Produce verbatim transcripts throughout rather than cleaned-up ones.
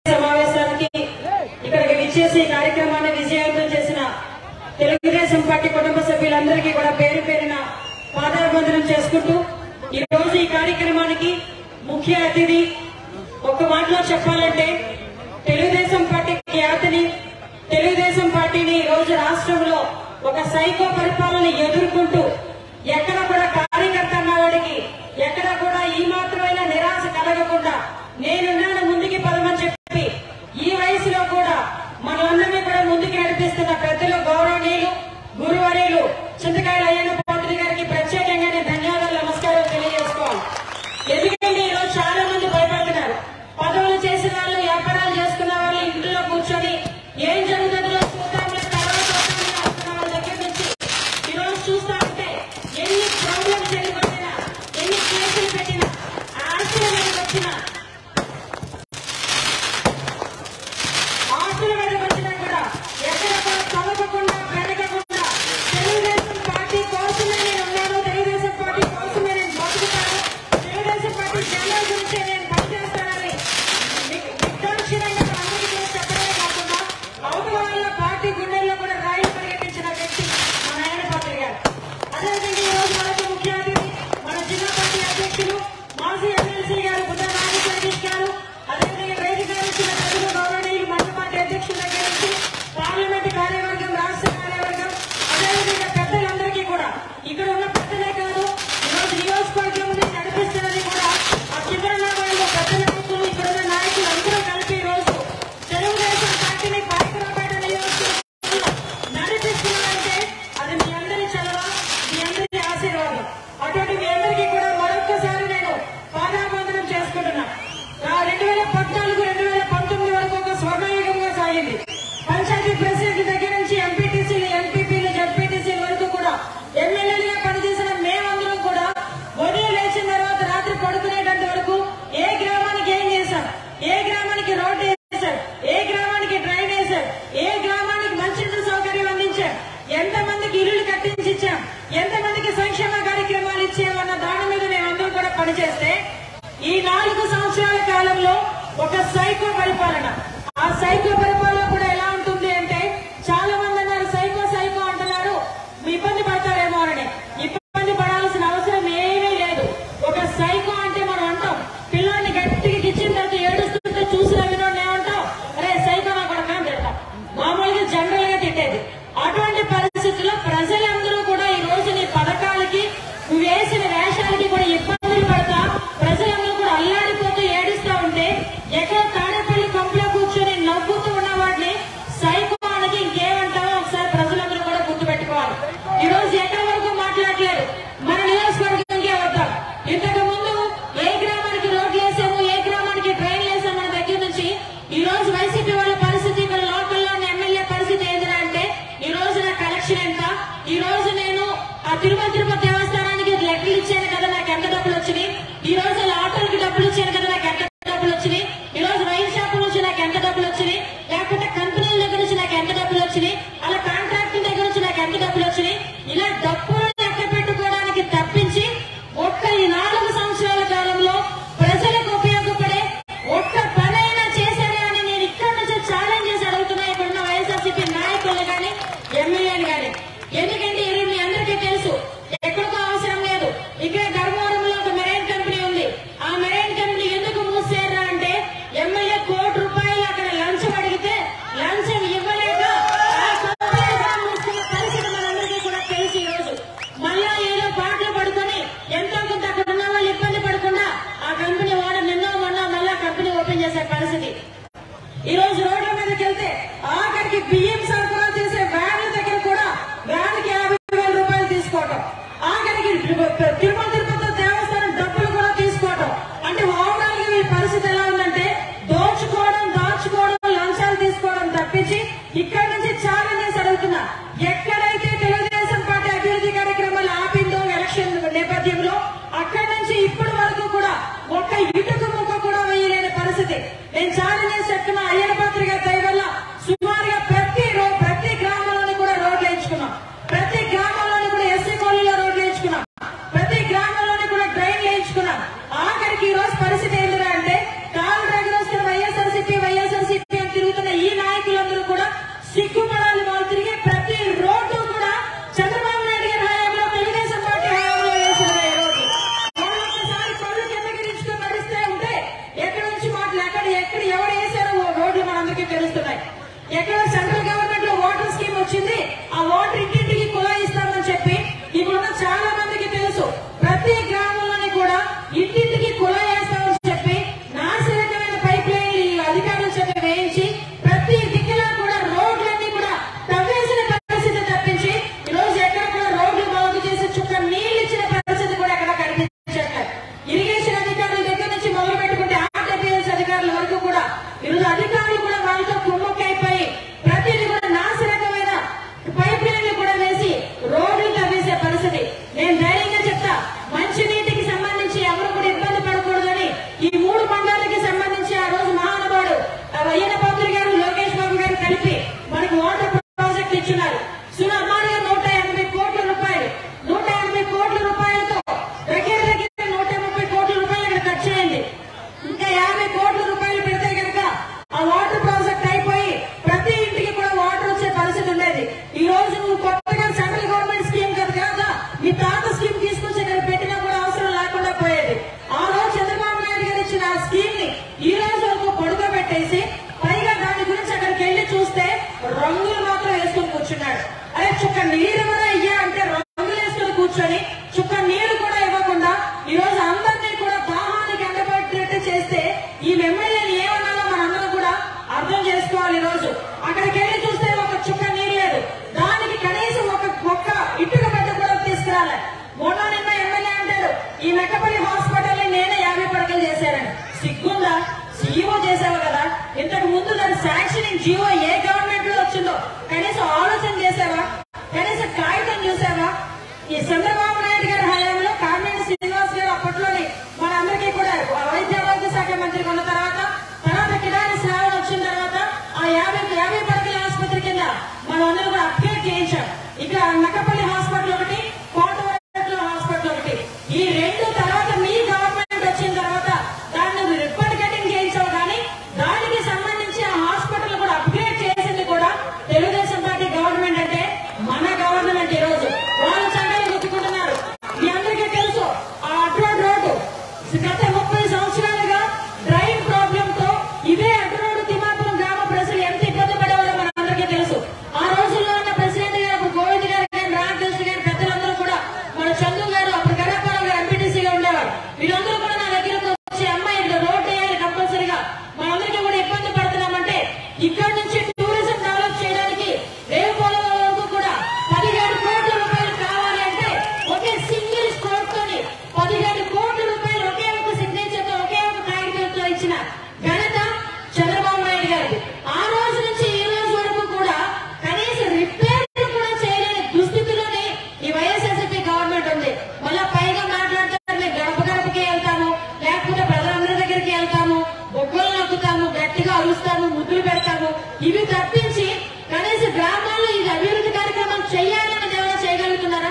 సమావేశానికి ఇక్కడికి విచ్చేసి కార్యక్రమాన్ని విజయవంతం చేసిన తెలుగుదేశం పార్టీ కుటుంబ సభ్యులందరికీ కూడా పేరు పేరున పాదాభివందనం చేసుకుంటూ ఈ రోజు ఈ కార్యక్రమానికి ముఖ్య అతిథి ఒక్క మాటలో చెప్పాలంటే తెలుగుదేశం పార్టీ ఖ్యాతిని తెలుగుదేశం పార్టీని ఈ రోజు రాష్ట్రంలో ఒక సైకో పరిపాలన ఎదుర్కొంటూ ఎక్కడ కూడా కార్యకర్త అన్నవాడికి ఎక్కడ కూడా ఈ మాత్రమైన నిరాశ కలగకుండా నేనున్నాను ముందుకి పదమని చెప్పి ఈ వయసులో కూడా మనందరినీ కూడా ముందుకు నడిపిస్తున్న పెద్దలు గౌరవనీయులు గురువర్యులు చింతకాయల అయ్యన్న పాత్రి గారికి ప్రత్యేకంగా నేను ధన్యవాదాలు నమస్కారం తెలియజేసుకోవాలి. ఎందుకంటే ఈరోజు చాలా మంది భయపడుతున్నారు. పదవులు చేసిన వాళ్ళు వ్యాపారాలు చేసుకున్న వాళ్ళు ఇంట్లో కూర్చొని ఏం జరుగుతుందో చూద్దాంలే తర్వాత చూద్దాంలే అనుకున్న వాళ్ళ దగ్గర నుంచి ఈరోజు చూస్తా ఉంటే ఎన్ని ప్రాబ్లమ్స్ ఎదుర్కొచ్చినా ఎన్ని కేసులు పెట్టినా ఆస్తుల మీదకి వచ్చినా ఆస్తుల మీదకి వచ్చినా కూడా ఎక్కడ కూడా తలపకుండా పెరగకుండా తెలుగుదేశం పార్టీ కోసమే నేను ఉన్నాను, తెలుగుదేశం పార్టీ కోసమే నేను బతుకుతాను, తెలుగుదేశం పార్టీ జెండా గురించి నేను పనిచేస్తానని నిర్దాక్షిణ్యంగా అందరికీ కూడా చెప్పడమే కాకుండా అవతల వాళ్ళ పార్టీ గుండెల్లో కూడా రాయిలు పరిగెట్టించిన వ్యక్తి మన అయ్యన్న పాత్రి గారు. అదేవిధంగా ఈ రోజు మనకు ముఖ్య అతిథి మన జిల్లా పార్టీ అధ్యక్షులు మాజీ ఎమ్మెల్సీ గారు బుద్ధ నాగ జగదీష్ గారు, అదేవిధంగా వేదిక ఇచ్చిన ప్రజలు గౌరవనీయులు మండల పార్టీ అధ్యక్షుల దగ్గర నుంచి పార్లమెంటు కార్యవర్గం రాష్ట్ర కార్యవర్గం అదేవిధంగా పెద్దలందరికీ కూడా ఇక్కడ ఉన్న పెద్దలే కాదు ఈరోజు నియోజకవర్గం నడిపిస్తున్నది కూడా ఆ చివరి వాళ్ళు పెద్ద నాయకులు ఇక్కడ ఉన్న నాయకులు అందరూ కలిపి ఈ రోజు తెలుగుదేశం పార్టీని పాయకరాపేట నియోజకవర్గంలో నడిపిస్తున్నారంటే అది మీ అందరి చలవ మీ అందరి ఆశీర్వాదం. అటువంటి మీ అందరికీ కూడా మరొక్కసారి నేను పాదాభివందనం చేసుకుంటున్నా. రెండు వేల పద్నాలుగు రెండు వేల పంతొమ్మిది వరకు ఒక స్వర్ణయుగంగా సాగింది. పంచాయతీ ప్రెసిడెంట్ దగ్గర నుంచి ఎంపీటీసీలు ఎంపీపీలు జడ్పీటీసీల వరకు కూడా ఎమ్మెల్యేలుగా పనిచేసిన మేమందరం కూడా ఉదయం లేచిన తర్వాత రాత్రి పడుకునేటంత వరకు ఏ గ్రామానికి ఏం చేశాం, ఏ గ్రామానికి రోడ్డు వేశారు, ఏ గ్రామానికి డ్రైన్ వేశారు, ఏ గ్రామానికి మంచినీటి సౌకర్యం అందించాం, ఎంతమందికి ఇల్లులు కట్టించి ఇచ్చాం, ఎంతమందికి సంక్షేమ కార్యక్రమాలు ఇచ్చామన్న దాని మీద మేమందరం కూడా పనిచేస్తే ఈ నాలుగు సంవత్సరాల కాలంలో ఒక సైకో పరిపాలన. ఆ సైకో పరిపాలన కూడా ఎలా ఉంటుంది అంటే చాలా మంది అన్నారు సైకో సైకో అంటున్నారు, ఇబ్బంది పడతారేమో అని. ఇబ్బంది పడాల్సిన అవసరం ఏమీ లేదు. ఒక సైకో అంటే మనం అంటాం పిల్లాన్ని గట్టిగా ఇచ్చిన తర్వాత ఏడుస్తుంటే చూసిన వినోడు ఏమంటాం, అరే సైకో నా కొడక అని తిడతాం, మామూలుగా జనరల్ గా తిట్టేది. అటువంటి పరిస్థితుల్లో ప్రజలందరూ కూడా ఈ రోజు నీ పథకాలకి వేసిన వేషాలకి కూడా ఇబ్బందులు పడతా ప్రజలందరూ కూడా అల్లాడిపోతూ ఏడుస్తా ఉంటే ఎక్కడో తాడేపల్లి కంపులో కూర్చొని నవ్వుతూ ఉన్న వాడిని సైకో అనేది ఇంకేమంటామో ఒకసారి ప్రజలందరూ కూడా గుర్తుపెట్టుకోవాలి. ఈ రోజు ఎక్కడి వరకు మాట్లాడలేదు, మన నియోజకవర్గంకే వద్దాం. ఇంతకు ముందు ఏ గ్రామానికి రోడ్లు వేసాము, ఏ గ్రామానికి ట్రైన్లు వేసాము మన దగ్గర నుంచి ఈ రోజు వైసీపీ వాళ్ళ పరిస్థితి ఇక్కడ లోకల్లో ఉన్న ఎమ్మెల్యే పరిస్థితి ఏంటంటే అంటే ఈ రోజు నా కలెక్షన్ ఎంత, ఈ రోజు నేను ఆ తిరుమల తిరుపతి దేవస్థానానికి లెక్కలు ఇచ్చాను కదా నాకు ఎంత డబ్బులు వచ్చినాయి, ఈ రోజు ఆటోలకి డబ్బులు ఇచ్చాను కదా నాకు ఎంత డబ్బులు వచ్చినాయి, ఈ రోజు రైలు షాపుల నుంచి నాకు ఎంత డబ్బులు వచ్చినాయి, లేకపోతే కంపెనీల దగ్గర నుంచి నాకు ఎంత డబ్బులు వచ్చినాయి, అలా కాంట్రాక్టుల దగ్గర నుంచి నాకు ఎంత డబ్బులు వచ్చినాయి, ఇలా డబ్బులు లెక్క పెట్టుకోవడానికి తప్పించి ఒక్క ఈ నాలుగు సంవత్సరాల కాలంలో ప్రజలకు ఉపయోగపడే ఒక్క పనైనా చేశారే అని నేను ఇక్కడ నుంచి ఛాలెంజ్ చేసి అడుగుతున్నా ఇక్కడున్న వైఎస్ఆర్సీపీ నాయకులు కానీ ఎమ్మెల్యేలు కానీ. ఎందుకంటే ఇది మీ అందరికీ తెలుసు, ఎక్కడికో అవసరం లేదు. ఇక్కడ ధర్మవరంలో ఒక మెరైన్ కంపెనీ ఉంది. ఆ మెరైన్ కంపెనీ ఎందుకు మూసేరా అంటే ఎమ్మెల్యే కోటి రూపాయలు అక్కడ లంచం అడిగితే లంచం ఇవ్వలేక ఆ కంపెనీ కూడా మూసుకున్న పరిస్థితి మనందరికీ కూడా తెలుసు. ఈ రోజు మళ్ళా ఏదో పాటలు పడుకొని ఎంతో కొంత అక్కడ ఉన్న వాళ్ళు ఇబ్బంది పడకుండా ఆ కంపెనీ వాడు నిన్నో మొన్న మళ్ళా కంపెనీ ఓపెన్ చేసే పరిస్థితి. ఈ రోజు రోడ్ల మీదకి వెళ్తే ఆఖరికి బియ్యం సరఫరా చేసే వ్యాన్ల దగ్గర కూడా వ్యాన్కి యాభై వేల రూపాయలు తీసుకోవటం, ఆఖరికి తిరుమల తిరుపతి దేవస్థానం డబ్బులు కూడా తీసుకోవటం. అంటే ఓవరాల్ గా ఈ పరిస్థితి ఎలా ఉందంటే దోచుకోవడం దాచుకోవడం లంచాలు తీసుకోవడం తప్పించి ఇక్కడ నుంచి ఛాలెంజ్ చేసి అడుగుతున్నా, ఎక్కడైతే తెలుగుదేశం పార్టీ అభివృద్ధి కార్యక్రమాలు ఆపిందో ఎలక్షన్ నేపథ్యంలో అక్కడి నుంచి ఇప్పటి వరకు కూడా ఒక్క ఇటుక ముక్క కూడా వేయలేని పరిస్థితి. నేను ఛాలెంజ్ చేసి చెప్తున్నా అయ్యన్న పాత్రి గారి దయ వల్ల సుమారుగా ప్రతి ప్రతి గ్రామంలోని కూడా రోడ్లు వేయించుకున్నాం, ప్రతి గ్రామంలోని కూడా ఎస్సీ కాలనీలో రోడ్లు వేయించుకున్నాం, ప్రతి గ్రామంలోని కూడా డ్రైన్ వేయించుకున్నాం. ఆఖరికి ఈ రోజు పరిస్థితి ఏంటంటే కాలు దగ్గర వస్తే వైఎస్ఆర్సీపీ వైఎస్ఆర్ తెలుస్తున్నాయి. ఎక్కడ సెంట్రల్ గవర్నమెంట్ లో వాటర్ స్కీమ్ వచ్చింది, ఆ వాటర్ ఇంటింటికి కుళాయి ఇస్తామని చెప్పి ఇప్పుడున్న చాలా మందికి తెలుసు. ప్రతి గ్రామంలోని కూడా ఇంటింటికి కుళాయి వేస్తామని చెప్పి నాశనకమైన పైప్ లైన్ ఈ అధికారుల చేత వేయించి ప్రతి దిక్కులా కూడా రోడ్లన్నీ కూడా తవ్వేసిన పరిస్థితి తప్పించి ఈ రోజు ఎక్కడ కూడా రోడ్లు బాగు చేసి చుక్క నీళ్లు ఇచ్చిన పరిస్థితి కూడా ఎక్కడ కనిపించట్లేదు. ఇరిగేషన్ అధికారుల దగ్గర నుంచి మొదలు పెట్టుకుంటే ఆర్డబ్ల్యూఎస్ అధికారుల వరకు కూడా ఈరోజు అధికారులు కూడా వాళ్ళతో కుమ్మక్కైపోయి ప్రతిదీ కూడా నాశనకమైన పైప్ లైన్లు కూడా వేసి రోడ్లు తవ్వేసే పరిస్థితి. నేను ధైర్యంగా చెప్తా, మంచినీటికి సంబంధించి ఎవరు కూడా ఇబ్బంది పడకూడదని ఈ మూడు మండలాలకి సంబంధించి ఆ రోజు మహానుభావుడు అయ్యన్న పాత్రి గారు, లోకేష్ బాబు గారు కలిపి మనకు వాటర్ ప్రాజెక్ట్ ఇచ్చినారు. సుమారుగా నూట ఎనభై కోట్ల రూపాయలు నూట ఎనభై కోట్ల రూపాయలతో దగ్గర దగ్గర నూట ముప్పై కోట్ల రూపాయలు ఇక్కడ ఖర్చు అయింది. ఇంకా యాభై కోట్ల రూపాయలు పెడితే కనుక ఆ వాటర్ ప్రాజెక్ట్ అయిపోయి ప్రతి ఇంటికి కూడా వాటర్ వచ్చే పరిస్థితి ఉండేది. ఈ రోజు నువ్వు కొత్తగా సెంట్రల్ గవర్నమెంట్ స్కీమ్ కదా కాదా మీ తాత స్కీమ్ తీసుకొచ్చి ఇక్కడ పెట్టినా కూడా అవసరం లేకుండా పోయేది. ఆ రోజు చంద్రబాబు నాయుడు గారు ఇచ్చిన ఆ స్కీమ్ ని ఈ రోజు వరకు పడుకోబెట్టేసి పైగా దాని గురించి అక్కడికి వెళ్లి చూస్తే రంగులు మాత్రం వేసుకుని కూర్చున్నాడు. అరే చుక్క నీరు కూడా అయ్యా అంటే రంగులు వేసుకుని కూర్చొని చుక్క నీరు కూడా ఇవ్వకుండా ఈ రోజు అందరినీ కూడా దాహానికి ఎండబెట్టేట్టు చేస్తే ఈ ఎమ్మెల్యేని ఏమన్నారో మనందరం కూడా అర్థం చేసుకోవాలి. ఈ రోజు అక్కడికి వెళ్లి చూస్తే ఒక చుక్క నీరు లేదు, దానికి కనీసం ఒక ఒక్క ఇటుక బెడ్డ కూడా తీసుకురాలే. మొన్న నిన్న ఎమ్మెల్యే అంటాడు ఈ మెట్టపల్లి హాస్పిటల్ ని నేనే యాభై పడకలు చేశానని. సిగ్గుందా? సీఈఓ చేసావు కదా, ఇంతకు ముందు దాని శాంక్షనింగ్ జీవో ఏ గవర్నమెంట్ లో వచ్చిందో కనీసం ఆలోచన చేసావా? కనీసం కాగితం చూసావా? ఈ చంద్రబాబు నాయుడు గారి హయాంలో కామినేని శ్రీనివాస్ గారు అప్పట్లోని మన అందరికీ కూడా వైద్య ఆరోగ్య శాఖ మంత్రి ఉన్న తర్వాత తర్వాత కిడారి శ్రావణ వచ్చిన తర్వాత ఆ యాభై యాభై పడకల ఆసుపత్రి కింద మనం అందరూ కూడా అప్గ్రేడ్ చేయించాం. ఇక్కడ నక్కపల్లి హాస్పిటల్ ఒకటి, కోటవరం హాస్పిటల్ ఒకటి. ఈ రెండు తర్వాత మీ గవర్నమెంట్ వచ్చిన తర్వాత దాన్ని రిప్పన్ కటింగ్ చేయించావు, కానీ దానికి సంబంధించి ఆ హాస్పిటల్ కూడా అప్గ్రేడ్ చేసింది కూడా తెలుగుదేశం పార్టీ గవర్నమెంట్. అంటే మన గవర్నమెంట్ ఈ రోజు వాళ్ళు చండాలు గుర్తుకుంటున్నారు. మీ అందరికీ తెలుసు ఆ అడ్రోడ్ రోడ్డు గత ముప్పై సంవత్సరాలుగా డ్రైన్ ప్రాబ్లం తో ఇదే అడ్రోడ్ తిమ్మాపురం గ్రామ ప్రజలు ఎంత ఇబ్బంది పడేవారో మన అందరికీ తెలుసు. ఆ రోజుల్లో ఉన్న ప్రెసిడెంట్ గారు గోవింద్ గారు కానీ రామకృష్ణ గారి పెద్దలందరూ కూడా మన చందు గారు అప్పుడు గడపాల గారు ఎంపీటీసీగా ఉండేవారు. వీళ్ళందరూ కూడా నా దగ్గరకు వచ్చి అమ్మాయి రోడ్ వేయాలి కంపల్సరీగా, మనందరికీ కూడా ఇబ్బంది పడుతున్నామంటే ఇక్కడ నుంచి టూరిజం డెవలప్ చేయడానికి రేవుపాలెం వరకు కూడా పదిహేడు కోట్ల రూపాయలు కావాలి అంటే ఒకే సింగిల్ స్కోర్ తోని పదిహేడు కోట్ల రూపాయలు ఒకే ఒక సిగ్నేచర్ తో ఒకే ఒక కాగితంతో ఇచ్చిన ఘనత చంద్రబాబు నాయుడు గారిది. ఆ రోజు నుంచి ఈ రోజు వరకు కూడా కనీసం రిపేర్లు కూడా చేయలేని దుస్థితిలోనే ఈ వైఎస్ఆర్సీపీ గవర్నమెంట్ ఉంది. మళ్ళా పైగా మాట్లాడతారు మేము గడప గడపకి వెళ్తాము, లేకపోతే ప్రజలందరి దగ్గరికి వెళ్తాము, బొగ్గలు నొక్కుతాము, గట్టిగా అరుస్తాము, ముద్దులు పెడతాము. ఇవి తప్పించి కనీసం గ్రామాల్లో ఇది అభివృద్ధి కార్యక్రమం చేయాలని ఏమైనా చేయగలుగుతున్నారా?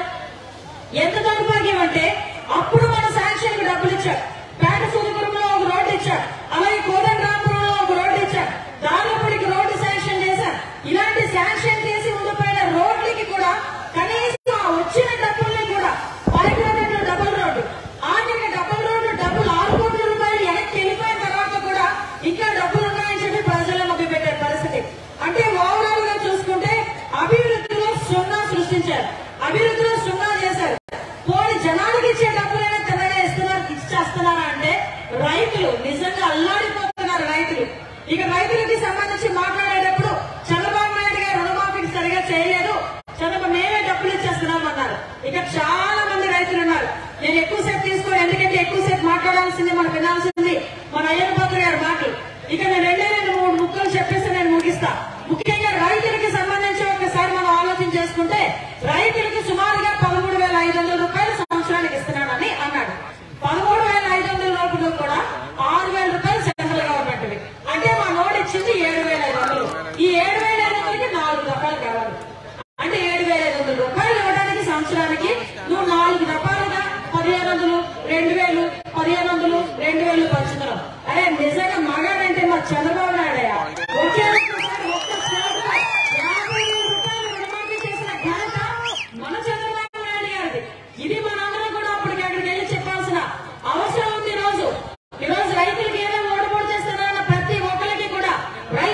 ఎంత దౌర్భాగ్యం అంటే అప్పుడు మన శాంక్షన్ కి డబ్బులు ఇచ్చారు. పేట సూర్యపురంలో ఒక రోడ్డు ఇచ్చారు, అలాగే కోదండరాంపురంలో ఒక రోడ్డు ఇచ్చారు, దాదాపుడికి రోడ్డు శాంక్షన్ చేశారు. ఇలాంటి శాంక్షన్ చేసి ఉండిపోయిన రోడ్లకి కూడా కనీసం వచ్చిన డబ్బుల్ని కూడా పైకి డబుల్ రోడ్డు ఆఖరికి డబుల్ రోడ్డు డబ్బులు ఆరు కోట్ల రూపాయలు వెనక్కి వెళ్ళిపోయిన తర్వాత కూడా ఇంకా డబ్బులు ఉన్నాయని చెప్పి ప్రజలను మొదలు పెట్టే పరిస్థితి. అంటే ఓవరాల్ గా చూసుకుంటే అభివృద్ధిలో సున్నా సృష్టించారు, అభివృద్ధిలో సున్నా చేశారు. పోనీ జనానికి ఇచ్చే డబ్బులైనా తెల్లగా ఇస్తున్నారు, ఇచ్చేస్తున్నారా అంటే రైతులు నిజంగా అల్లాడిపోతున్నారు. రైతులు ఇక రైతులకి సంబంధించి మాట్లాడేటప్పుడు చంద్రబాబు నాయుడు గారు రుణమాఫీకి సరిగా చేయలేదు, చంద్రబాబు మేమే డబ్బులు ఇచ్చేస్తున్నాం అన్నారు. ఇక చాలా మంది రైతులు ఉన్నారు. నేను ఎక్కువసేపు తీసుకోను, ఎందుకంటే ఎక్కువసేపు మాట్లాడాల్సింది మనం వినాల్సింది మన అయ్యన్న పాత్ర గారి మాటలు. ఇక నేను రెండే రెండు మూడు ముక్కలు చెప్పేసి నేను ముగిస్తా. ముఖ్యంగా రైతులకి సంబంధించి ఒకసారి మనం ఆలోచన చేసుకుంటే రైతులకి సుమారుగా పదమూడు వేల ఐదు వందల రూపాయలు సంవత్సరానికి ఇస్తున్నానని అన్నాడు. పదమూడు వేల ఐదు వందల రూపాయలు కూడా ఆరు వేల రూపాయలు సెంట్రల్ గవర్నమెంట్. అంటే మా నోట్ ఇచ్చింది ఏడు వేల ఐదు వందలు. ఈ ఏడు వేల ఐదు వందలకి నాలుగు రూపాయలు కావాలి. అంటే ఏడు వేల ఐదు వందల రూపాయలు ఇవ్వడానికి సంవత్సరానికి నువ్వు నాలుగు రూపాయలుగా పదిహేను వందలు రెండు వేలు పదిహేను వందలు రెండు వేలు పంచుతున్నావు. అరే నిజంగా మగాడంటే మా చంద్రబాబు నాయుడయ్యా. ఒకే ఒక్కసారి ఒక్కసారి యాభై వేల రూపాయలు రుణమాఫీ చేసిన ఘనత మన చంద్రబాబు నాయుడు గారిది. ఇది మనందరం కూడా అప్పటికి అక్కడికి వెళ్ళి చెప్పాల్సిన అవసరం ఉంది. ఈ రోజు ఈ రోజు రైతులకి ఏదో ఓడిపోటు చేస్తున్నారన్న ప్రతి ఒక్కరికి కూడా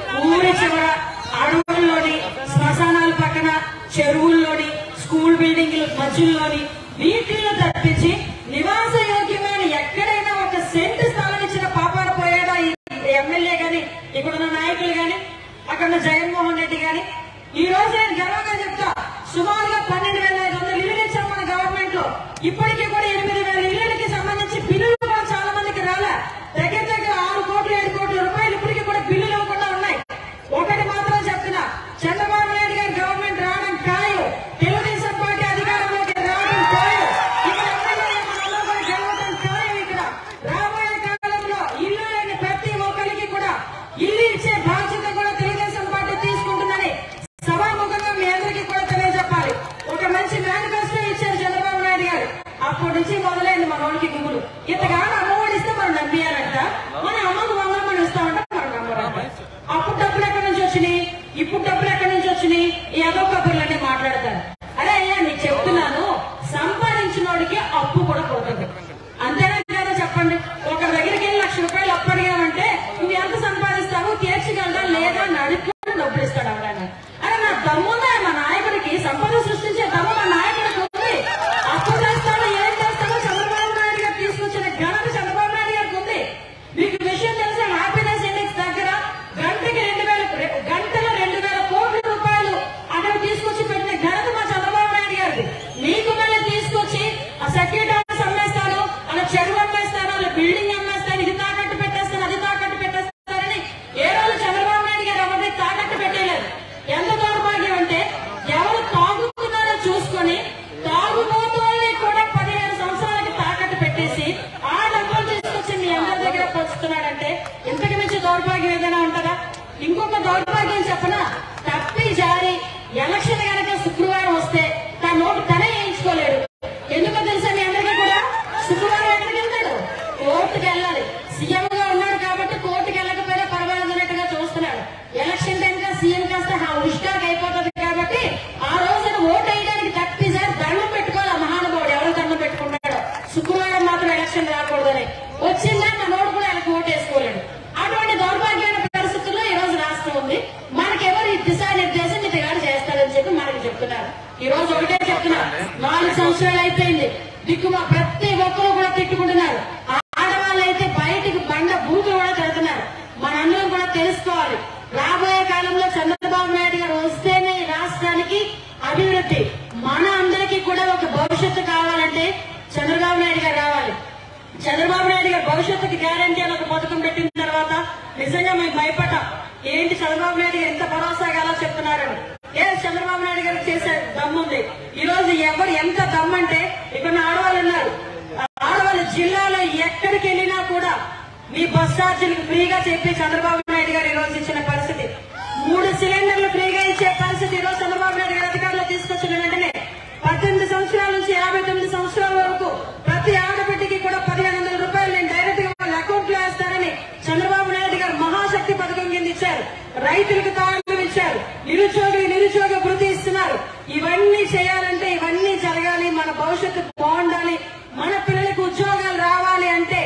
ఊరి చివర అడవుల్లోని, శ్మశానాల పక్కన, చెరువుల్లోని, స్కూల్ బిల్డింగ్ల మధ్యలోని వీటిల్లో తప్పించి నివాస యోగ్యమైన ఎక్కడైనా ఒక సెంటు స్థలం ఇచ్చిన పాపాన పోయాడా ఈ ఎమ్మెల్యే గాని, ఇక్కడున్న నాయకులు గాని, అక్కడ జగన్మోహన్ రెడ్డి గాని. ఈ రోజు నేను గర్వంగా చెప్తా, సుమారుగా పన్నెండు వేల ఐదు వందల ఇల్లు ఇచ్చాం మన గవర్నమెంట్ లో. ఇప్పటికీ కూడా ఎనిమిది వేల ఇళ్లకి సంబంధించి బిల్లులు కూడా చాలా మందికి రాలే. దగ్గర దగ్గర ఆరు కోట్లు ఏడు కోట్ల రూపాయలు ఇప్పటికీ కూడా బిల్లులు ఇవ్వకుండా ఉన్నాయి. ఒకటి మాత్రం చెప్తున్నా, చంద్రబాబు నాయుడు గారి గవర్నమెంట్ రావడం ఖాయం, తెలుగుదేశం పార్టీ అధికారంలోకి రావడం ఖాయం, ఇక్కడ ఎమ్మెల్యే కూడా గెలవడం ఖాయం. ఇక్కడ రాబోయే కాలంలో ఇల్లు లేని ప్రతి ఒక్కరికి కూడా ఇల్లు ఇచ్చే బాధ్యత కూడా తెలుగుదేశం పార్టీ తీసుకుంటుందని సభాముఖంగా మీ అందరికీ కూడా తెలియజెప్పాలి. ఒక మంచి మేనిఫెస్టో ఇచ్చారు చంద్రబాబు నాయుడు గారు. అప్పటి నుంచి మొదలైంది మన వాళ్ళకి గుమ్ములు. ఇంతకాలం అమ్మఒడి ఇస్తే మనం నమ్మియాలంట, మన అమ్మకు వందలు మనం ఇస్తామంటే మనం నమ్మరంట. అప్పుడు డబ్బులు ఎక్కడి నుంచి వచ్చినాయి, ఇప్పుడు డబ్బులు ఎక్కడి నుంచి వచ్చినాయి, ఏదో కబుర్లన్నీ మాట్లాడతారు. అరే అయ్యా నీకు చెప్తున్నాను, సంపాదించినోడికి అప్పు కూడా పోతుంది. అంతేనా కదా చెప్పండి. ఒకరి దగ్గరికి వెళ్ళి లక్ష రూపాయలు అప్పు అడిగామంటే నువ్వు ఎంత సంపాదిస్తావు, తీర్చగలరా లేదా అని అడుగుతూ డబ్బులు ఇస్తాడు ఎవరైనా. అరే నా దమ్ముందా మా నాయకుడికి, సంపద సృష్టించే దమ్ము మా నాయకుడికి ఉంది. అప్పు చేస్తాడో ఏం చేస్తాడో చంద్రబాబు నాయుడు గారు తీసుకొచ్చిన ఘనత చంద్రబాబు నాయుడు గారికి ఉంది. మీకు విషయం తెలుసా, హ్యాపీనెస్ ఇండెక్స్ దగ్గర గంటకి రెండు వేల గంటల రెండు వేల కోట్ల రూపాయలు అక్కడ తీసుకొచ్చి పెట్టిన ఘనత మా చంద్రబాబు నాయుడు గారిది. మీకు మళ్ళీ తీసుకొచ్చి ఆ సెక్యూరిటీ హౌస్ అమ్మేస్తాను, అలా చెరువు అమ్మేస్తాను, అలా బిల్డింగ్ అమ్మేస్తాను, ఇది తాకట్టు పెట్టేస్తాను, అది తాకట్టు పెట్టేస్తానని ఏ రోజు చంద్రబాబు నాయుడు గారు ఎవరిని తాకట్టు పెట్టేయలేదు. ఎంత దౌర్భాగ్యం అంటే ఎవరు తాగుతున్నారో చూసుకొని తాగుబోతుల్ని కూడా పదిహేను సంవత్సరాలకి తాకట్టు పెట్టేసి ఆ డబ్బులు తీసుకొచ్చి మీ అందరి దగ్గర పంచుతున్నాడంటే ఇంతకు మించి దౌర్భాగ్యం ఏదైనా ఉంటుందా? ఇంకొక దౌర్భాగ్యం చెప్పనా, తప్పి జారి ఎలక్షన్ కనుక శుక్రవారం వస్తే తన నోటు తనే వేయించుకోలేడు. ఎందుకో తెలుసా మీ అందరికీ కూడా? శుక్రవారం ఎక్కడికి వెళ్తాడు? కోర్టుకు వెళ్ళాలి. సీఎం గా ఉన్నాడు కాబట్టి కోర్టుకు వెళ్ళకపోయినా పర్వాలేదన్నట్టుగా చూస్తున్నాడు. ఎలక్షన్ టైం గా సీఎం కాస్త హుష్టాక్ అయిపోతుంది కాబట్టి ఆ రోజున ఓటు వేయడానికి తప్పిసారి దండం పెట్టుకోవాలి. మహానుభావుడు ఎవరు దండం పెట్టుకుంటాడో, శుక్రవారం మాత్రం ఎలక్షన్ రాకూడదని. వచ్చిందా నా నోటు కూడా ఆయనకు ఓటు వేసుకోలేడు. అటువంటి దౌర్భాగ్యమైన పరిస్థితుల్లో ఈ రోజు రాష్ట్రం ఉంది. మనకెవరు ఈ దిశానిర్దేశం ఇతగాడు చేస్తాడని చెప్పి మనకి చెప్తున్నారు. ఈ రోజు ఒకటే చెప్తున్నారు, నాలుగు సంవత్సరాలు అయిపోయింది, దిక్కుమ ప్రతి ఒక్కరు కూడా తిట్టుకుంటున్నారు. ఆడవాళ్ళు అయితే బయటికి బండ బూతులు కూడా తిడుతున్నారు. మనందరం కూడా తెలుసుకోవాలి, రాబోయే కాలంలో చంద్రబాబు నాయుడు గారు వస్తేనే రాష్ట్రానికి అభివృద్ధి. మన అందరికీ కూడా ఒక భవిష్యత్తు కావాలంటే చంద్రబాబు నాయుడు గారు రావాలి. చంద్రబాబు నాయుడు గారు భవిష్యత్తుకి గ్యారంటీ అని ఒక పథకం పెట్టిన తర్వాత నిజంగా మేము భయపడ్డాం. ఏంటి చంద్రబాబు నాయుడు గారు ఎంత భరోసాగా చెప్తున్నారని. ఏ చంద్రబాబు నాయుడు గారికి చేసే దమ్ముంది. ఈ రోజు ఎవరు ఎంత దమ్మంటే ఇక్కడ ఆడవాళ్ళు ఉన్నారు. ఆడవాళ్ళు జిల్లాలో ఎక్కడికి వెళ్ళినా కూడా మీ బస్ ఛార్జీలకు ఫ్రీగా చెప్పి చంద్రబాబు నాయుడు గారు ఈ రోజు ఇచ్చిన పరిస్థితి. మూడు సిలిండర్లు ఫ్రీగా ఇచ్చే పరిస్థితి ఈ రోజు చంద్రబాబు నాయుడు గారు అధికారంలో తీసుకొచ్చిన వెంటనే పద్దెనిమిది సంవత్సరాల నుంచి యాభై తొమ్మిది సంవత్సరాల వరకు ప్రతి ఆడబిడ్డకి కూడా పదిహేను వందల రూపాయలు నేను డైరెక్ట్ గా వాళ్ళ అకౌంట్ లో వేస్తానని చంద్రబాబు నాయుడు గారు మహాశక్తి పథకం కింద ఇచ్చారు. రైతులకు తాళం ఇచ్చారు. నిరుద్యోగి నిరుద్యోగ వృత్తి ఇస్తున్నారు. ఇవన్నీ చేయాలంటే ఇవన్నీ జరగాలి, మన భవిష్యత్తు బాగుండాలి, మన పిల్లలకు ఉద్యోగాలు రావాలి అంటే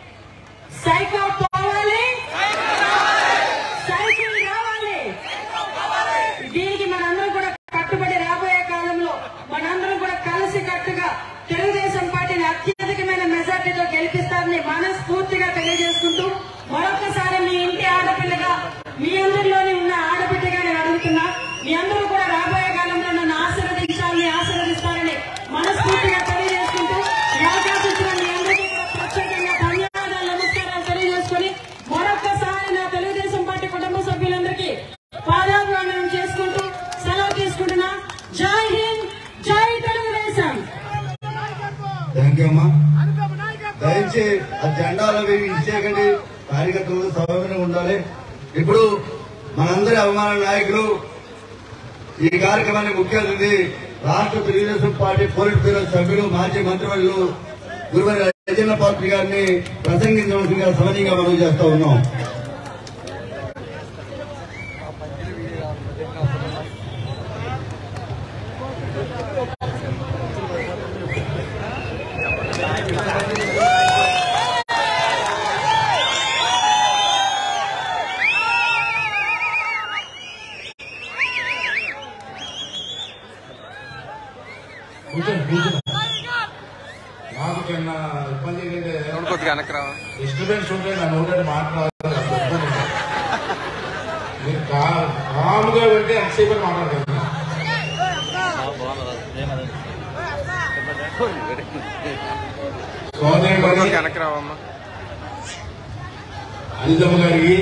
సైకో పోవాలి, సైకిల్ రావాలి. దీనికి మనందరం కూడా కట్టుబడి రాబోయే కాలంలో మనందరం కూడా కలిసి కట్టుగా తెలుగుదేశం పార్టీని అత్యధికమైన మెజార్టీతో గెలిపిస్తారని మనస్ఫూర్తిగా తెలియజేసుకుంటూ మరొకసారి మీ ఇంటి ఆడపిల్లగా మీ అందరిలోని ఉన్న ఆడబిడ్డగా నేను అడుగుతున్నా, మీ అందరూ కూడా రాబోయే కాలంలో నన్ను ఆశీర్వదించాలని ఆశీర్వదిస్తారని మనస్ఫూర్తిగా తెలియజేసుకుంటూ ఈ అవకాశం ఇచ్చిన మీ అందరికీ కూడా ప్రత్యేకంగా ధన్యవాదాలు నమస్కారాలు తెలియజేసుకుని మరొకసారి నా తెలుగుదేశం పార్టీ కుటుంబ సభ్యులందరికీ పాదాభివందనం చేసుకుంటూ సెలవు తీసుకుంటున్నా. జై హింద్, జై తెలుగుదేశం. థ్యాంక్ యూ అమ్మా. దయచేసి ఆ జెండాలు ఇచ్చేయకండి, కార్యకర్తలు సౌకర్యంగా ఉండాలి. ఇప్పుడు మనందరి అభిమాన నాయకులు ఈ కార్యక్రమానికి ముఖ్య అతిథి రాష్ట్ర తెలుగుదేశం పార్టీ పోలిట్ బ్యూరో సభ్యులు మాజీ మంత్రివర్యులు గురువారి రాజేంద్ర పాత్రి గారిని ప్రసంగించవలసిందిగా సమనీయంగా మనం చేస్తా ఉన్నాం. కూర్చొని కూర్చున్నా నాకు చిన్న ఇబ్బంది ఏంటంటే డిస్టర్బెన్స్ ఉంటే నా నోటి మాట్లాడాలి మీరు కాముగా పెట్టి ఎంతసేపు మాట్లాడుతున్నా సోదరి అనితమ్మ గారికి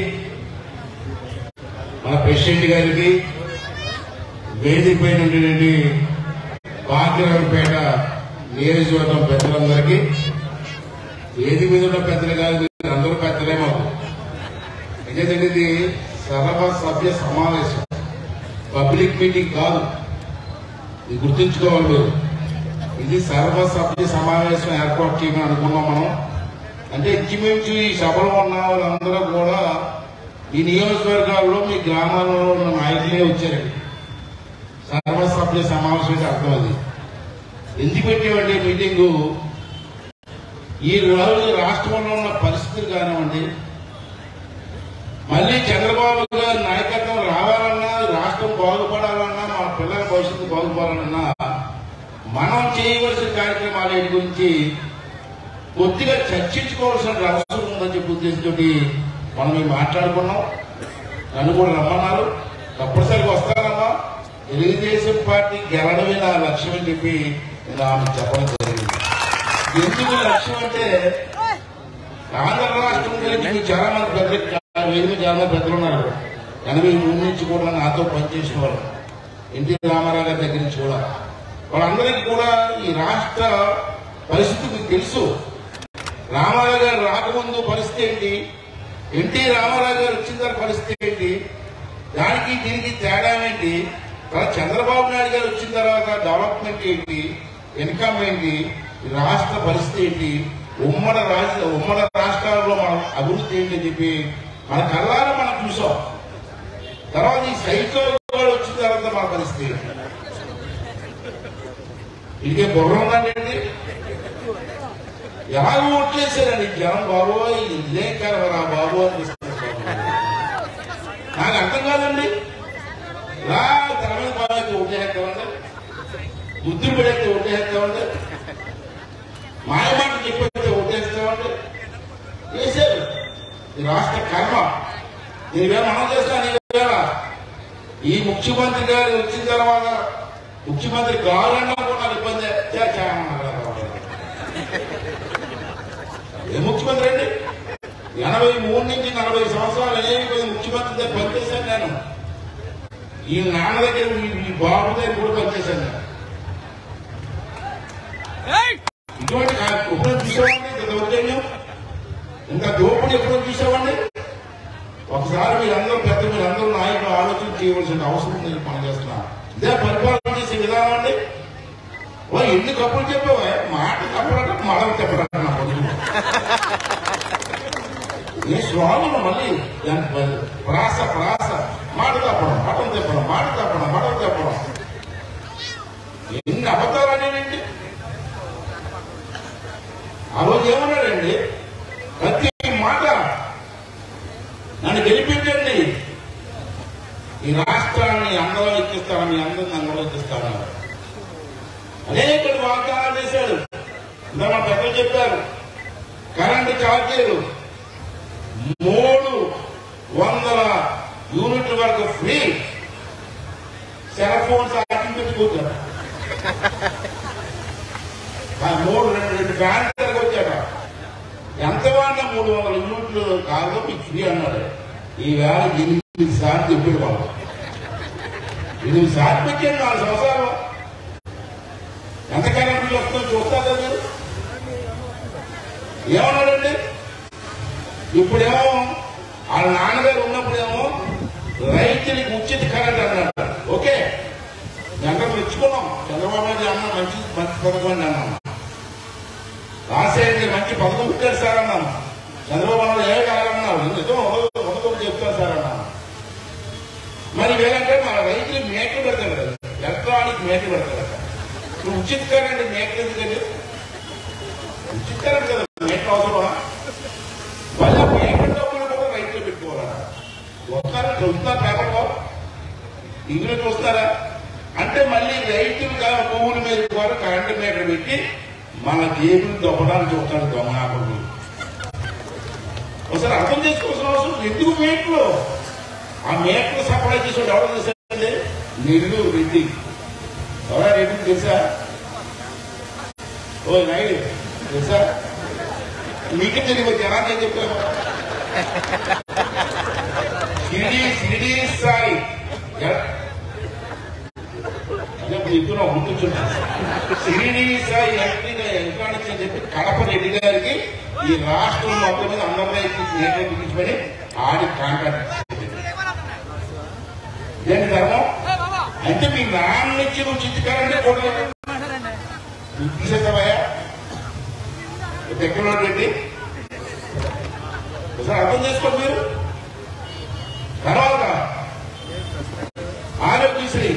మన ప్రెసిడెంట్ గారికి వేదిక పైన ఉండేటువంటి భాగ్యరావుపేట నియోజకవర్గం పెద్దలందరికీ వేదిక మీద ఉన్న పెద్దలు కాదు అందరూ పెద్దలే మాకు ఎందుకంటే ఇది సర్వ సభ్య సమావేశం పబ్లిక్ మీటింగ్ కాదు ఇది గుర్తుంచుకోవాలి మీరు ఇది సర్వ సభ్య సమావేశం ఏర్పాటు చేయమని అనుకున్నాం మనం అంటే ఇంచుమించు ఈ సభలో ఉన్న వాళ్ళందరూ కూడా ఈ నియోజకవర్గాల్లో మీ గ్రామాల్లో ఉన్న నాయకులే వచ్చారండి సర్వసభ్య సమావేశం అయితే అర్థం అది ఎందుకు పెట్టేవండి మీటింగు ఈ రోజు రాష్ట్రంలో ఉన్న పరిస్థితులు కానివ్వండి మళ్ళీ చంద్రబాబు గారి నాయకత్వం రావాలన్నా రాష్ట్రం బాగుపడాలన్నా మన పిల్లల భవిష్యత్తు బాగుపడాలన్నా మనం చేయవలసిన కార్యక్రమాల గురించి కొద్దిగా చర్చించుకోవాల్సిన అవసరం ఉందని చెప్పి ఉద్దేశంతో మనం మేము మాట్లాడుకున్నాం నన్ను కూడా రమ్మన్నారు తప్పనిసరిగా వస్తానమ్మా తెలుగుదేశం పార్టీ గెలడమే నా లక్ష్యం అని చెప్పి నేను ఆమె చెప్పడం జరిగింది ఎందుకు లక్ష్యం అంటే ఆంధ్ర రాష్ట్రం గురించి చాలా మంది పెద్దలు వెయ్యి చాలా మంది పెద్దలు ఉన్నారు ఎనభై మూడు నుంచి కూడా నాతో పనిచేసిన వాళ్ళు ఎన్టీ రామారావు గారి దగ్గర నుంచి కూడా వాళ్ళందరికీ కూడా ఈ రాష్ట్ర పరిస్థితి మీకు తెలుసు రామారావు గారు రాకముందు పరిస్థితి ఏంటి ఎన్టీ రామారావు గారు వచ్చిన తర్వాత పరిస్థితి ఏంటి దానికి దీనికి తేడా ఏంటి చంద్రబాబు నాయుడు గారు వచ్చిన తర్వాత డెవలప్మెంట్ ఏంటి ఇన్కమ్ ఏంటి రాష్ట్ర పరిస్థితి ఏంటి ఉమ్మడి రాష్ట్ర ఉమ్మడి రాష్ట్రాల్లో మన అభివృద్ధి ఏంటి అని చెప్పి మన కళ్ళారా మనం చూసాం తర్వాత ఈ సైకిల్ వచ్చిన తర్వాత మన పరిస్థితి ఇదిగే బుర్ర ఉందండి ఎలా ఓట్లేసారండి జనం బాబు ఇదే కలవరా బాబు అనిపిస్తుంది నాకు అర్థం కాదండి రా తన మీద బాగా ఓటేస్తామండి బుద్ధులు పెడితే ఓటేస్తామండి మాయమాట చెప్పేస్తే ఓటేస్తామండి చేశారు ఈ రాష్ట్ర కర్మ నేనువేళ మనం చేస్తాను ఈవేళ ఈ ముఖ్యమంత్రి గారు వచ్చిన తర్వాత ముఖ్యమంత్రి గారన్నా కూడా నాకు ఇబ్బంది ఏ ముఖ్యమంత్రి అండి ఎనభై మూడు నుంచి నలభై సంవత్సరాలు ఏ ముఖ్యమంత్రి దగ్గర పనిచేశాను నేను ఈ నాన్న దగ్గర ఈ బాబు దగ్గర కూడా పనిచేశాను నేను ఇటువంటి ఎప్పుడో చూసేవాడిని ఇంత దౌర్జన్యం ఇంత దోపిడి ఎప్పుడో చూసేవాడిని ఒకసారి మీరందరూ పెద్ద మీరందరూ నాయకులు ఆలోచన చేయవలసిన అవసరం నేను పనిచేస్తున్నా ఇదే పరిపాలన చేసే విధానం అండి ఓ ఎన్ని కప్పులు చెప్పావా మాట కప్పలంటే మడవ చెప్పడం నా పొద్దు ఈ స్వాములు మళ్ళీ ప్రాస ప్రాస మాట తప్పడం మటం తెప్పడం మాట తప్పడం మటం తెప్పడం ఎన్ని అబద్ధాలు అనేనండి ఆ రోజు ఏమన్నాడండి ప్రతి మాట నన్ను గెలిపించండి ఈ రాష్ట్రాన్ని అందరం ఎక్కిస్తాను మీ అందరిని అందరం ఎక్కిస్తాను అనేక వాగ్దానాలు చేశాడు ఇందా మా పెద్దలు చెప్పారు కరెంటు ఛార్జీలు మూడు వందల యూనిట్ల వరకు ఫ్రీ సెల్ ఫోన్స్ ఆకి పెట్టుకుంటారు మూడు రెండు రెండు ఫ్యాన్ దగ్గర వచ్చాక ఎంత వాడినా మూడు వందల యూనిట్లు కాదు మీకు ఫ్రీ అన్నాడు ఈ వేళ ఎనిమిది సార్లు చెప్పాడు బాబు ఎనిమిది సార్లు పెట్టాడు నాలుగు సంవత్సరాలు ఎంత కరెంట్ వస్తుందో చూస్తా కదా మీరు ఏమన్నాడండి ఇప్పుడేమో వాళ్ళ నాన్నగారు ఉన్నప్పుడేమో రైతులకు ఉచిత కరెంట్ అన్నాడు ఓకే అందరం మెచ్చుకున్నాం చంద్రబాబు నాయుడు అన్న మంచి మంచి పథకం అండి అన్నాం రాజశేఖర్ మంచి పథకం పెట్టారు సార్ అన్నాం చంద్రబాబు నాయుడు ఏ కావాలన్నారు నిజం మొదటి చెప్తారు సార్ అన్నాం మరి వేలంటే మన రైతులు మేకలు పెడతారు కదా ఎలక్ట్రానిక్ మేకలు పెడతారు కదా నువ్వు ఉచిత కరెంట్ మేకలు ఎందుకండి ఉచిత కరెంట్ కదా మేకలు అవసరమా మళ్ళీ మేకల డబ్బులు కూడా రైతులు పెట్టుకోవాలా వస్తారా చూస్తున్నారు పేపర్లో ఇంగ్లీష్ చూస్తారా అంటే మళ్ళీ రైతులు పువ్వుల మీద కూడా కరెంటు మీటర్ పెట్టి మన జేబులు దొబ్బడానికి చూస్తాడు దొంగనాకుడు. ఒకసారి అర్థం చేసుకోవాల్సిన అవసరం ఎందుకు మీటర్లు ఆ మీటర్లు సప్లై చేసేవాడు ఎవరు చేశారండి? నెల్లూరు రెడ్డి. ఎవరా రెడ్డి తెలుసా? ఓ నాయుడు తెలుసా? మీకు తెలియదు జనాన్ని ఏం చెప్తాను. షిరిడి షిరిడి సాయి ఇద్దరు గుర్తుంటున్నా. షిరిడి సాయి ఎలక్ట్రానిక్స్ అని చెప్పి కడప రెడ్డి గారికి ఈ రాష్ట్రం మొత్తం మీద అందరికీ నేనే పిలిచిపోయి ఆడి కాంట్రాక్ట్ దేని ధర్మం అంటే మీ నాన్న నుంచి నువ్వు చిత్తుకారంటే కూడా తీసేస్తావయ్యా ఎక్కడ రెడ్డి ఒకసారి అర్థం చేసుకోండి మీరు. తర్వాత ఆరోగ్యశ్రీ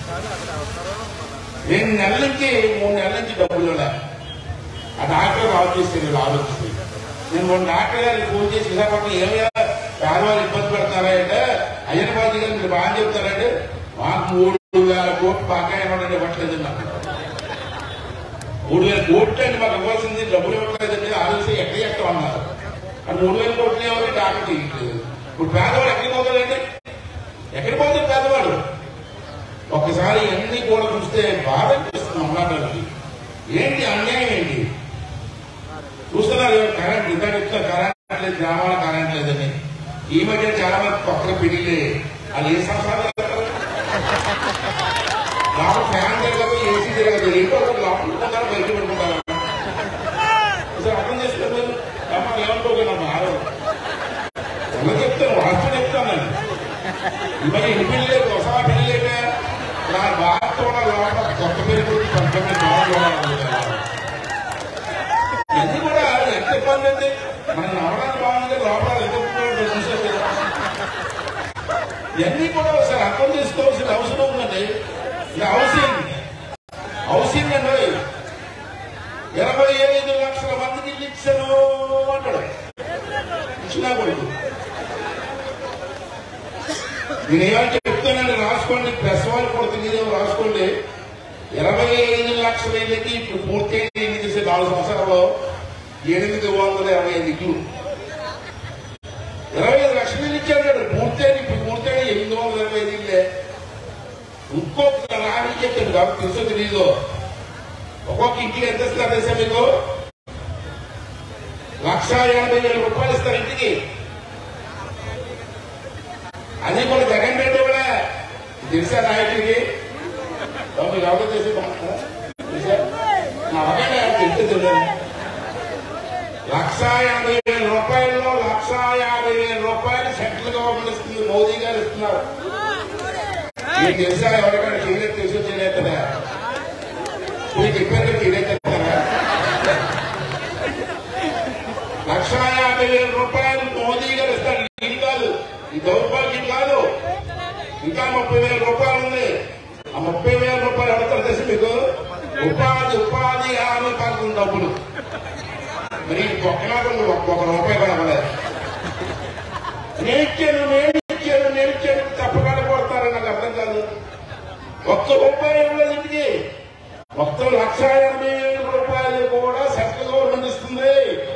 రెండు నెలల నుంచి మూడు నెలల నుంచి డబ్బులు ఇవ్వాలి. ఆ డాక్టర్ ఆలోచిస్తే ఆలోచిస్తే నేను మొన్న డాక్టర్ గారికి ఫోన్ చేసి విశాఖపట్నం ఏమైనా పేదవాళ్ళు ఇబ్బంది పెడతారా అంటే అయ్యనబాజీ గారు మీరు బాగా చెప్తారంటే మాకు మూడు వేల కోట్లు బాగా ఇవ్వడం ఇవ్వట్లేదు నాకు. మూడు వేల కోట్లు అండి మాకు ఇవ్వాల్సింది డబ్బులు ఇవ్వట్లేదండి. ఆలోచిస్తే ఎక్కడ ఎక్కడ అన్నారు. అది మూడు వేల కోట్లు ఎవరు డాక్టర్ చేయట్లేదు. ఇప్పుడు పేదవాడు ఎక్కడికి పోతాడండి? ఎక్కడికి పోతాడు పేదవాడు? ఒక్కసారి అన్ని కూడా చూస్తే బాధ అనిపిస్తుంది అమ్మాయికి. ఏంటి అన్యాయం ఏంటి చూస్తున్నారు? కరెంట్ ఇంత చెప్తున్నారు కరెంట్ లేదు, గ్రామాల కరెంట్ లేదని. ఈ మధ్య చాలా మంది పక్కన పెళ్లి అది ఏ సంవత్సరాలు లోపల ఫ్యాన్ తిరగదు, ఏసీ తిరగదు, ఏంటో లోపల బయట పెట్టుకుంటారు. అసలు అర్థం చేసుకోలేదు. అమ్మ ఏమనుకోగలమ్మా ఎలా చెప్తాను వాస్తవం చెప్తాను. ఈ మధ్య ఇంటి పెళ్లి లేదు, ఒకసారి పెళ్లి లేక నా బాధతో లోపల కొత్త పెళ్లి పంతొమ్మిది ఇది కూడా ఎంత ఇబ్బంది అండి. మన నవరాత్రి బాగుంది లోపల ఎంత చూసేది. ఇవన్నీ కూడా ఒకసారి అర్థం చేసుకోవాల్సిన అవసరం ఉందండి. ఇది హౌసింగ్ హౌసింగ్ అండి ఇరవై ఐదు లక్షల మందికి ఇల్లు ఇచ్చాను అంటాడు. ఇచ్చినా కొడుకు నేనేమంటే చెప్తానండి, రాసుకోండి. ప్రెస్ వాళ్ళు కూడా తెలియదు, రాసుకోండి. ఇరవై ఐదు లక్షల ఇళ్ళకి ఇప్పుడు పూర్తి ఇల్లు చేసే నాలుగు సంవత్సరాల్లో ఎనిమిది వందల ఇరవై ఐదు ఇల్లు ఇరవై ఐదు లక్షలు ఇల్లు ఇచ్చాడు. పూర్తయిన ఇప్పుడు పూర్తయిన ఎనిమిది వందల ఇరవై ఐదు ఇల్లే. ఇంకొక రాని చెప్పాడు కాబట్టి తెలుసో తెలీదు. ఒక్కొక్క ఇంటికి ఎంత ఇస్తారు తెలుసా మీకు? లక్ష ఎనభై వేల రూపాయలు ఇస్తారు ఇంటికి. అది కూడా జగన్ రెడ్డి కూడా తెలుసా నాయకుడికి? మీకు అవగాహన చేసి నా అవగాహన తెలుస్తుంది. లక్ష ఎనభై వేల రూపాయల్లో లక్ష యాభై వేల రూపాయలు సెంట్రల్ గవర్నమెంట్ ఇస్తుంది, మోదీ గారు ఇస్తున్నారు. మీకు తెలుసా? ఎవరికైనా చేయలేదు తెలిసి చేయలేదా? మీకు ఇబ్బంది చేయలేస్తారా? లక్ష యాభై వేల రూపాయలు మోదీ గారు ఇస్తారు. ఇది కాదు, ఈ దౌర్భాగ్యం కాదు. ఇంకా ముప్పై వేల రూపాయలు ఉంది. ఆ ముప్పై వేల రూపాయలు అడుగుతారు తెలుసు మీకు? ఉపాధి ఉపాధి హామీ పథకం డబ్బులు. మరి ఒక్కనా ఒక్క రూపాయి కూడా అవ్వలేదు. నేర్చాను నేర్చాను నేర్చాను తప్పకుండా కొడతారు. నాకు అర్థం కాదు. ఒక్క రూపాయి ఇవ్వలేదు ఇంటికి. మొత్తం లక్ష ఎనభై వేల రూపాయలు కూడా సెంట్రల్ గవర్నమెంట్ ఇస్తుంది.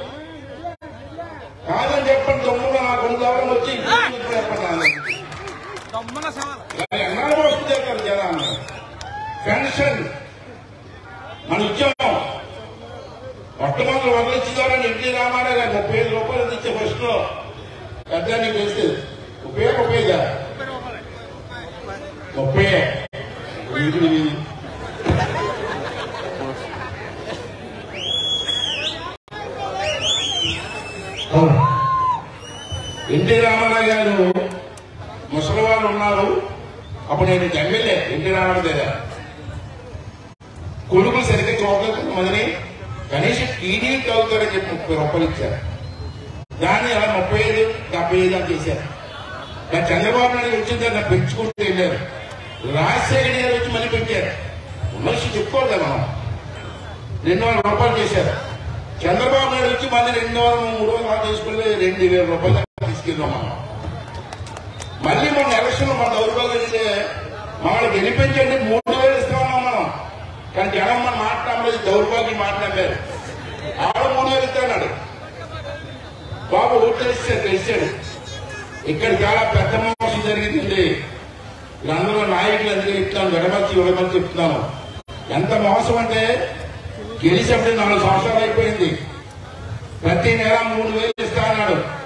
కాదని చెప్పండి. దొంగలు నాకు గవర్నమెంట్ వచ్చి చెప్పండి. ఎన్నాళ్ళు వస్తుంది చెప్పారు జనాన్ని. పెన్షన్ మన ఇచ్చాం. మొట్టమొదటి వందలు ఇచ్చేదారని ఎన్టీ రామారావు గారు ముప్పై ఐదు రూపాయలు ఇచ్చే ఫస్ట్ లో పెద్ద నీకు తెలిసి ముప్పై ముప్పైదా ముప్పై ఎన్టీ రామారావు గారు ముసలి వాళ్ళు ఉన్నారు. అప్పుడు నేను ఎమ్మెల్యే ఎన్టీ రామారావు దగ్గర కొడుకులు సరిగ్గా చూడలేదు మొదలని కనీసం టీడీ అవుతాడని చెప్పి ముప్పై రూపాయలు ఇచ్చారు. దాన్ని అలా ముప్పై ఐదు డెబ్బై ఐదు అని చేశారు. కానీ చంద్రబాబు నాయుడు వచ్చింది దాన్ని పెంచుకుంటూ వెళ్ళారు. రాజశేఖర గారు వచ్చి మళ్ళీ పెట్టారు. మనిషి చెప్పుకోవాలి మనం. రెండు వందల రూపాయలు చేశారు. చంద్రబాబు నాయుడు వచ్చి మళ్ళీ రెండు వందల మూడు వందలు తీసుకుని రెండు వేల రూపాయలు తీసుకెళ్ళాం మనం. మళ్ళీ మన ఎలక్షన్ మన దౌర్భాగ్యం అంటే మమ్మల్ని గెలిపించండి మూడు వేల కానీ జనం మన మాట్లాడలేదు, దౌర్భాగ్యం మాట్లాడారు. ఆడ మూడు వేలు ఇస్తాడు బాబు, ఓట్లు తెలిసాడు తెలిసాడు. ఇక్కడ చాలా పెద్ద మోసం జరిగిందండి. వీళ్ళందరూ నాయకులు అందుకే చెప్తాను, విడమర్చి విడమర్చి చెప్తున్నాను. ఎంత మోసం అంటే గెలిచినప్పుడు నాలుగు సంవత్సరాలు అయిపోయింది, ప్రతి నెల మూడు వేలు ఇస్తా అన్నాడు.